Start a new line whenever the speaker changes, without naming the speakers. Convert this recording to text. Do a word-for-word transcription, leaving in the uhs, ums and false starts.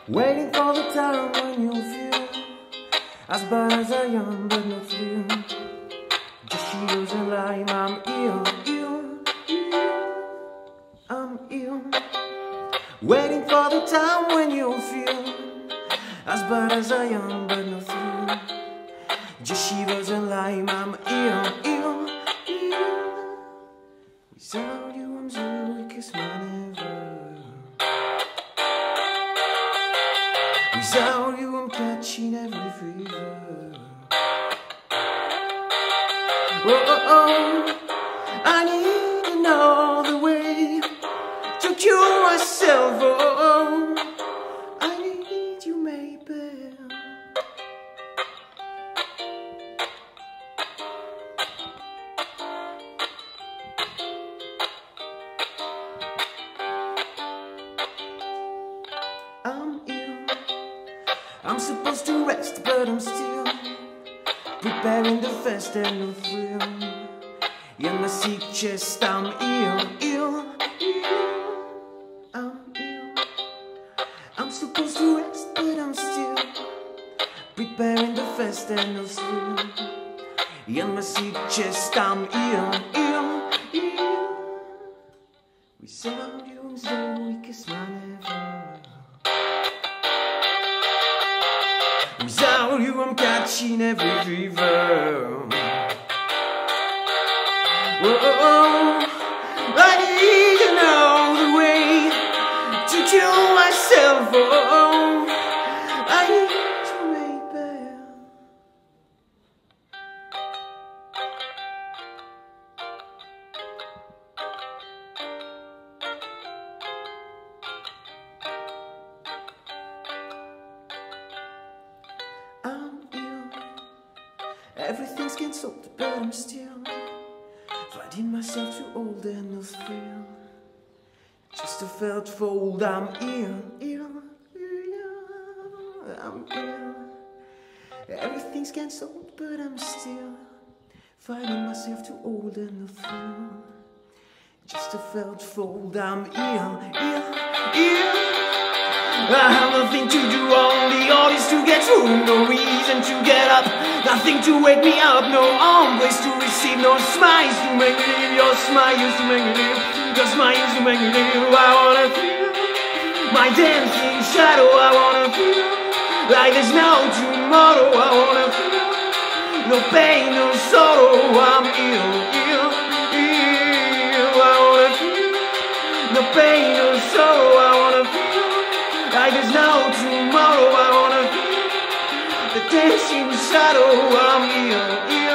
Waiting for the time when you'll feel as bad as I am, but not through. Just shivers and lime, I'm ill, ill, ill, I'm ill. Waiting for the time when you'll feel as bad as I am, but not through. Just shivers and lime, I'm ill, ill, ill. Without you, I'm the weakest man ever. Without you, I'm catching every fever. Oh, oh, oh, I need another way to cure myself. Oh, oh, I need you, maybe. I'm ill. I'm supposed to rest, but I'm still preparing the fast and no thrill. In my sick chest, I'm ill, ill, ill. I'm ill. I'm supposed to rest, but I'm still preparing the fast and no thrill. In my sick chest, I'm ill, ill, ill. Without you, I'm the weakest man ever. Without you, I'm catching every fever. Oh, oh, oh, I need another way to cure myself. Oh, oh, I need you, maybe. I'm ill. Everything's cancelled, but I'm still finding myself too old and no thrill. Just a felt fold. I'm ill, ill, ill. I'm ill. Everything's cancelled, but I'm still finding myself too old and no thrill. Just a felt fold. I'm ill, ill, ill. I have nothing to do, only orders to get through. No reason to get up, nothing to wake me up. No always to receive, no smiles to make me live. Your smiles to make me live, your smiles to make me live. I wanna feel my dancing shadow. I wanna feel like there's no tomorrow. I wanna feel no pain, no sorrow. I'm ill, ill, ill. I wanna feel no pain, no sorrow. I wanna feel like there's no tomorrow. I wanna feel the dancing shadow. I'm ill, ill.